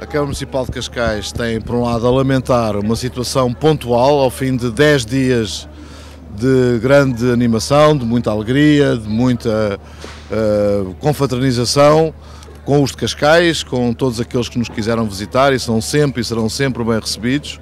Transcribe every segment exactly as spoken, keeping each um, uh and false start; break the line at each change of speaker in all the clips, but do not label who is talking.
A Câmara Municipal de Cascais tem, por um lado, a lamentar uma situação pontual ao fim de dez dias de grande animação, de muita alegria, de muita uh, confraternização com os de Cascais, com todos aqueles que nos quiseram visitar e são sempre e serão sempre bem recebidos.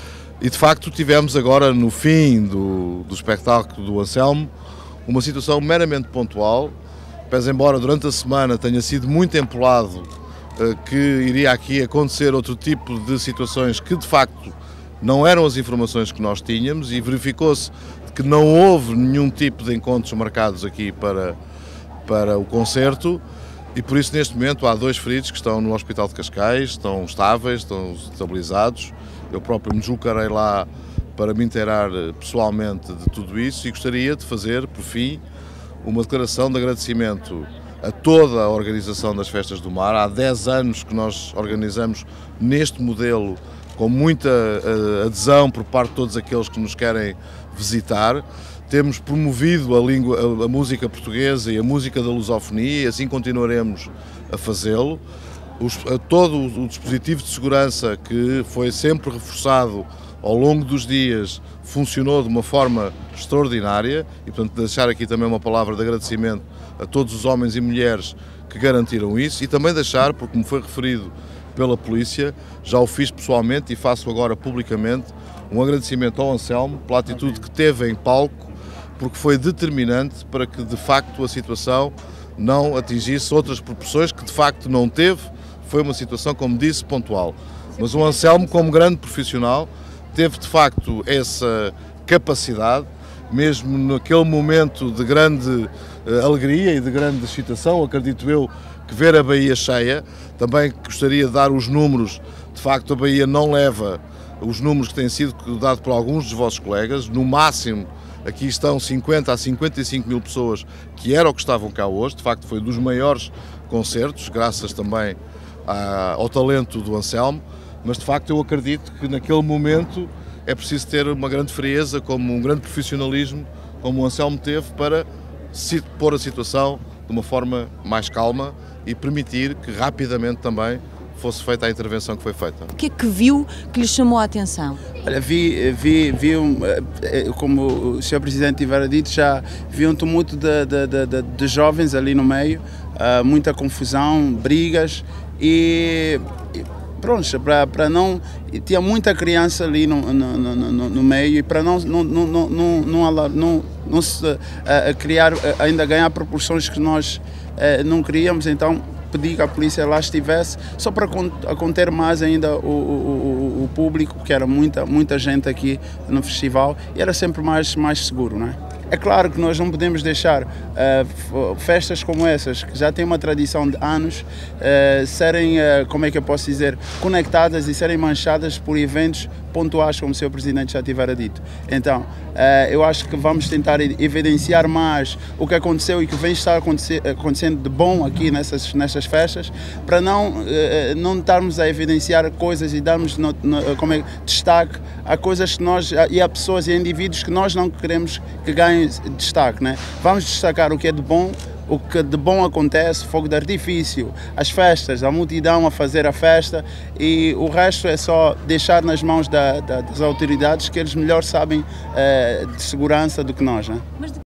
E de facto tivemos agora no fim do, do espetáculo do Anselmo uma situação meramente pontual, pese embora durante a semana tenha sido muito empolado que iria aqui acontecer outro tipo de situações que de facto não eram as informações que nós tínhamos e verificou-se que não houve nenhum tipo de encontros marcados aqui para, para o concerto e por isso neste momento há dois feridos que estão no Hospital de Cascais, estão estáveis, estão estabilizados. Eu próprio me deslocarei lá para me inteirar pessoalmente de tudo isso e gostaria de fazer, por fim, uma declaração de agradecimento a toda a organização das Festas do Mar. Há dez anos que nós organizamos neste modelo com muita adesão por parte de todos aqueles que nos querem visitar. Temos promovido a, língua, a, a música portuguesa e a música da lusofonia e assim continuaremos a fazê-lo. Os, a todo o dispositivo de segurança que foi sempre reforçado ao longo dos dias funcionou de uma forma extraordinária e, portanto, deixar aqui também uma palavra de agradecimento a todos os homens e mulheres que garantiram isso e também deixar, porque me foi referido pela polícia, já o fiz pessoalmente e faço agora publicamente, um agradecimento ao Anselmo pela atitude que teve em palco, porque foi determinante para que de facto a situação não atingisse outras proporções que de facto não teve. Foi uma situação, como disse, pontual. Mas o Anselmo, como grande profissional, teve de facto essa capacidade, mesmo naquele momento de grande uh, alegria e de grande excitação, acredito eu que ver a Baía cheia, também gostaria de dar os números, de facto a Baía não leva os números que têm sido dados por alguns dos vossos colegas, no máximo aqui estão cinquenta a cinquenta e cinco mil pessoas, que era o que estavam cá hoje, de facto foi dos maiores concertos, graças também à, ao talento do Anselmo, mas de facto eu acredito que naquele momento é preciso ter uma grande frieza, como um grande profissionalismo, como o Anselmo teve, para se pôr a situação de uma forma mais calma e permitir que rapidamente também fosse feita a intervenção que foi feita.
O que é que viu que lhe chamou a atenção?
Olha, vi, vi, vi um, como o senhor Presidente tivera dito, já vi um tumulto de, de, de, de jovens ali no meio, uh, muita confusão, brigas e, e pronto, para, para não... Tinha muita criança ali no, no, no, no meio e para não, não, não, não, não, não, não, não se uh, criar, uh, ainda ganhar proporções que nós uh, não queríamos, então pedi que a polícia lá estivesse, só para conter mais ainda o, o, o público, porque era muita, muita gente aqui no festival e era sempre mais, mais seguro, não é? É claro que nós não podemos deixar uh, festas como essas, que já têm uma tradição de anos, uh, serem, uh, como é que eu posso dizer, conectadas e serem manchadas por eventos pontuais, como o senhor Presidente já tivera dito. Então, uh, eu acho que vamos tentar evidenciar mais o que aconteceu e que vem estar acontecendo de bom aqui nessas, nessas festas, para não, uh, não estarmos a evidenciar coisas e darmos no, no, como é, destaque a coisas que nós, e a pessoas e a indivíduos que nós não queremos que ganhem destaque, né? Vamos destacar o que é de bom, o que de bom acontece, fogo de artifício, as festas, a multidão a fazer a festa e o resto é só deixar nas mãos da, da, das autoridades, que eles melhor sabem eh, de segurança do que nós, né?